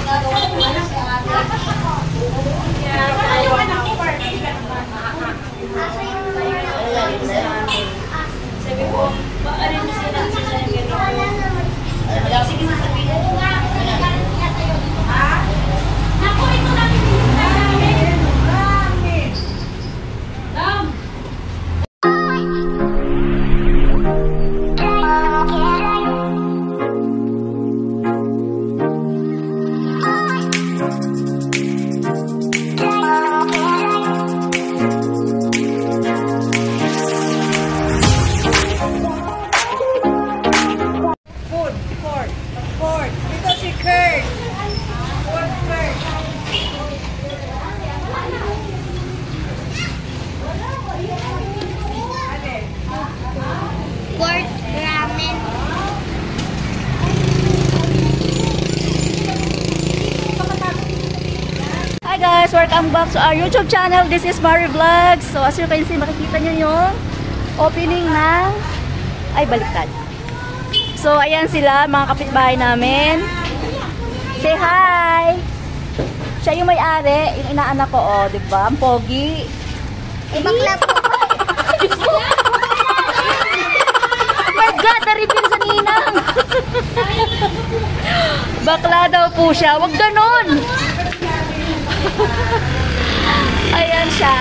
Sabi ko, maaari na sila yung gano'n. Sige, sasabihin mo nga. Ha? Naku, ito namin yung namin. Dam! Hi guys, welcome back to our YouTube channel. This is Mari Vlogs. So as you can see, makikita nyo yung opening ng baliktad. So ayan sila, mga kapitbahay namin. Say hi! Siya yung may-ari, yung inaanak ko, oh, diba? Ang pogi. Bakla po. Oh my God, na-reveal sa ninang. Bakla daw po siya. Wag ganon. Ayan siya.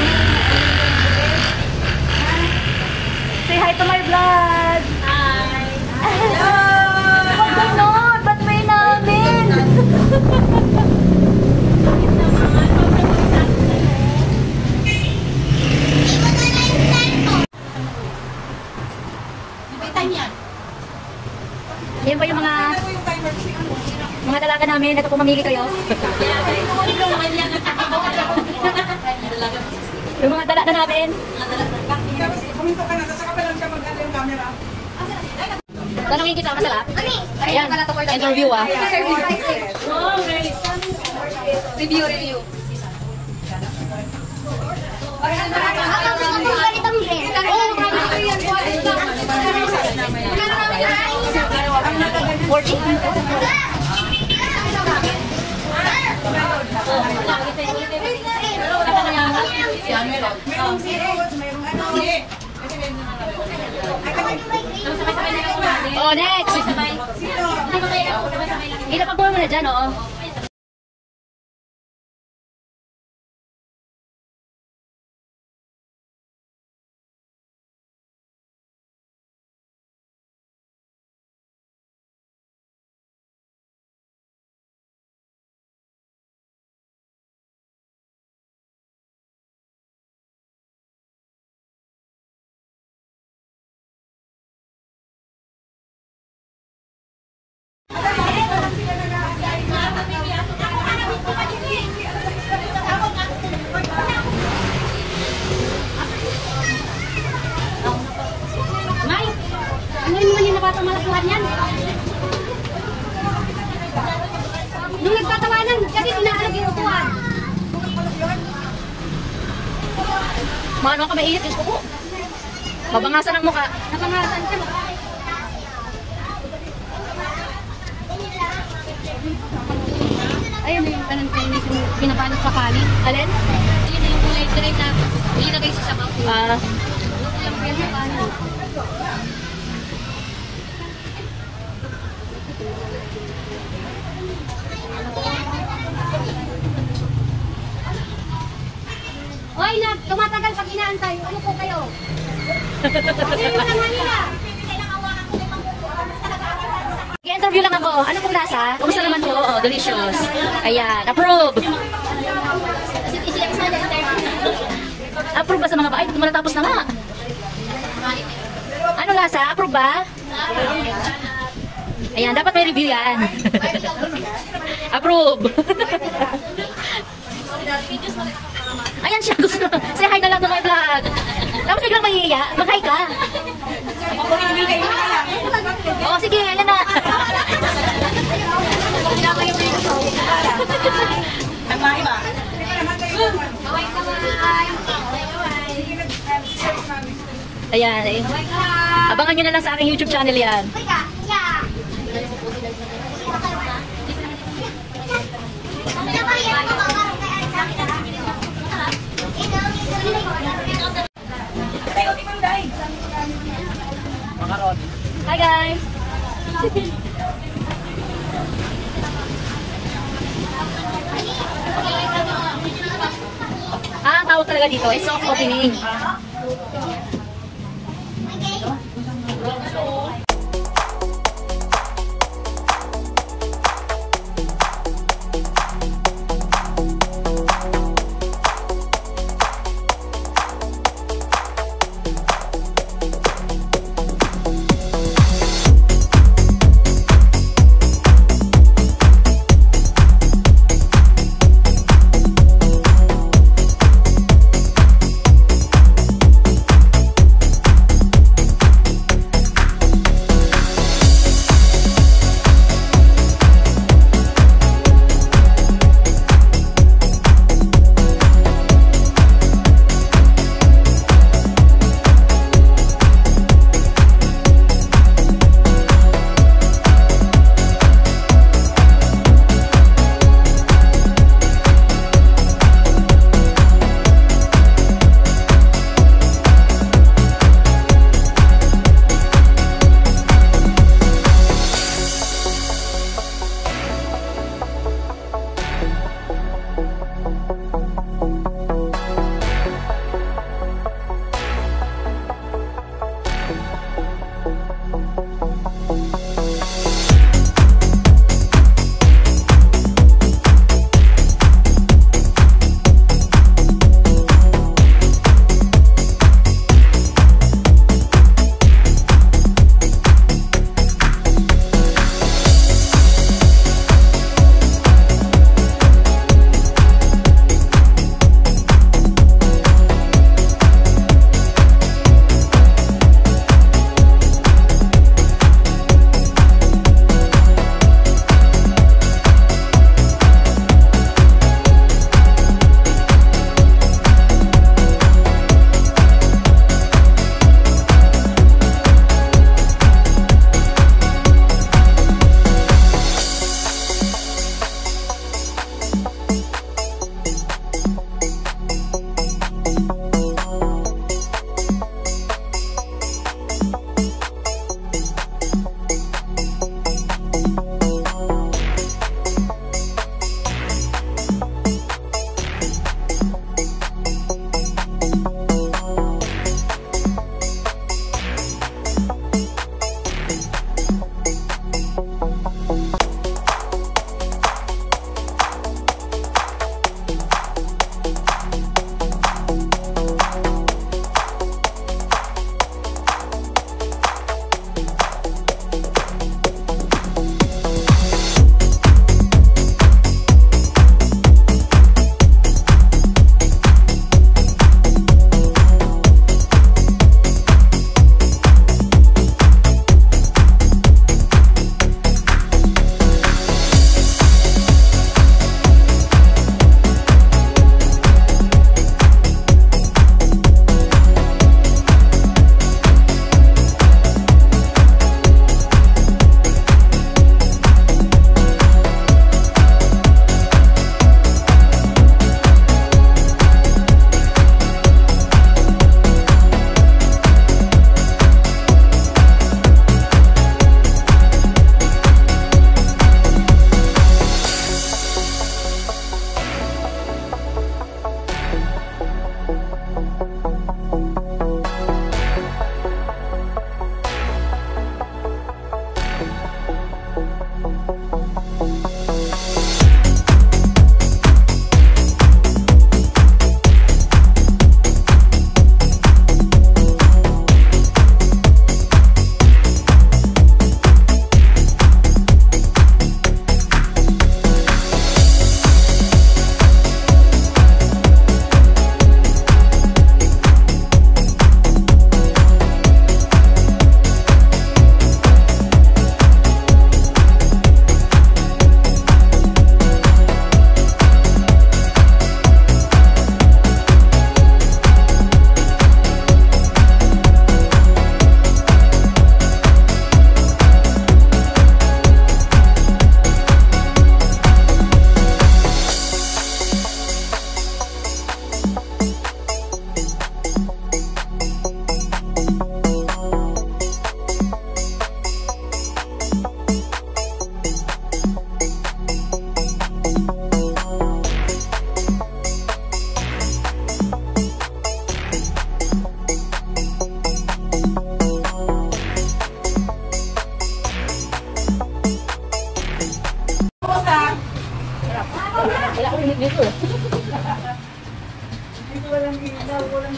Say hi to my vlog. Hi! Hello! Wag ganon. Ba't may namin? Yan po yung mga dalaga namin. Ito po, mamili kayo. Yung mga dalaga namin. Kuminto ka na, saka pa lang siya mag-ano yung camera. Tanungin kita, masarap? Ayan, interview ah. Review. Ganitong brand. Oh, next! Ilapag mo na dyan, oo. May, ano naman yung napatamalakuhan yan? Nung nagtatawanan, kasi tinaalag yung upuan. Maano ka mainit, Diyos ko po. Mabangasan ang mukha. Napangasan siya. Ayun na yung kanang Chinese yung pinabalot sa kanin. Alin? Ayun na yung kulay direct na ilagay sa sabaw. Ah, Yung yan sa kanin. Hoy, tumatagal pag inaantay. Ano po kayo? Ano lang kanina? i-interview lang ako. Ano pong lasa? Kumusta naman po? Oh, delicious. Ayan, approve. Approve ba sa mga bahay? Malatapos na nga. Ano lasa? Approve ba? Ayan, dapat may review yan. Approve. Ayan siya, gusto na. Say hi na lang to my vlog. Tapos biglang mahihiya. Mag-hi ka. Oo, sige, ayan na. Ayan, eh. Abangan nyo na lang sa aking YouTube channel yan. Hi guys! Ang tawag talaga dito ay soft opening. Wala akong minute nito. Dito walang ilaw, walang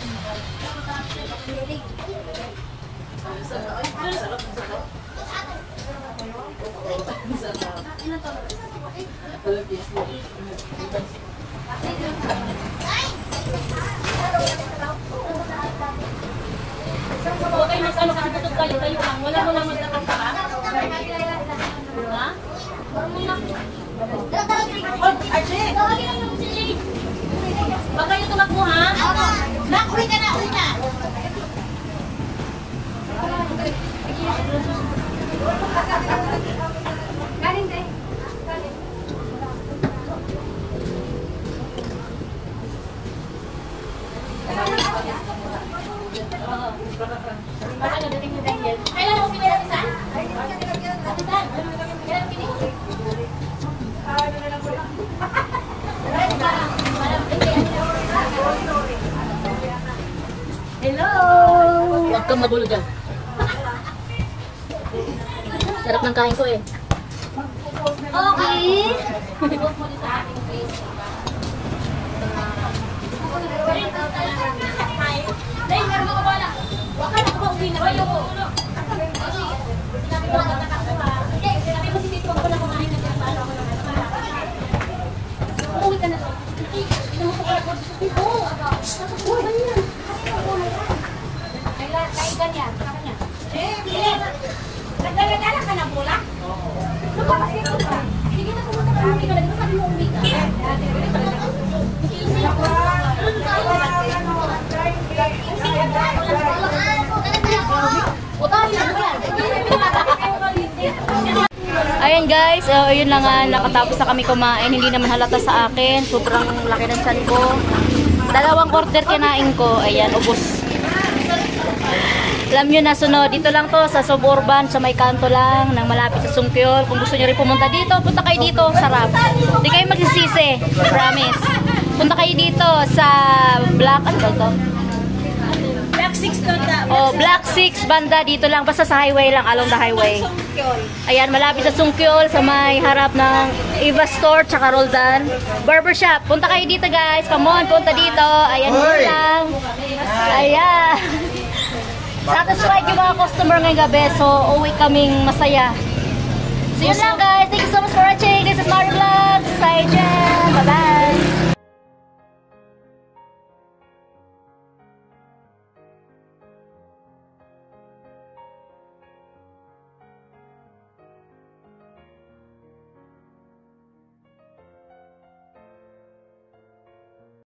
Huwag kayo mag-ano kasi tutog kayo lang. Wala mo lang magkakasama. Ha? Baka kayo tumakbo ha? Nakuwi ka na, uwi na. Galing din. Baka nadating mo Daniel. Kailan mo pinira isa? Kailan pinira? Hello! Huwag kang magulo dyan. Sarap ng kain ko eh. Okay. Post mo din sa ating Facebook. Dahil meron ako wala. Waka na ko uwi na kayo. Kasi sinabi ko nagkakakuha. Hindi, sinabi ko si Tito ko na kumain na siya. Paano ako naman? Umuwi ka na to. Pinamukha ko sa Tito. Uy, ganyan. Kain ganyan. Nagdala ka ng bola? Lumabas dito ka. Sige na pumunta ka. Hindi ka na sabi mo uwi ka. Ayan guys, yun lang nga, nakatapos na kami kumain. Hindi naman halata sa akin. Sobrang laki ng tiyan ko. 2 order kinain ko. Ayan, ubos. Alam nyo na, sunod. Dito lang to sa suburban, sa may kanto lang, nang malapit sa Sungkyol. Kung gusto nyo rin pumunta dito, punta kayo dito. Sarap. Hindi kayo magsisisi. Promise. Punta kayo dito sa Black, ano ba ito? Black 6 to the Oh, Black 6 banda dito lang. Basta sa highway lang, along the highway. Ayan, malapit sa Sungkyol, sa may harap ng Eva Store, tsaka Roldan. Barbershop. Punta kayo dito guys. Come on, punta dito. Ayan, dito lang. Ayan. Satisfied yung mga customer ngayong gabi. So, uwi kaming masaya. So, yun lang guys. Thank you so much for watching. This is Mar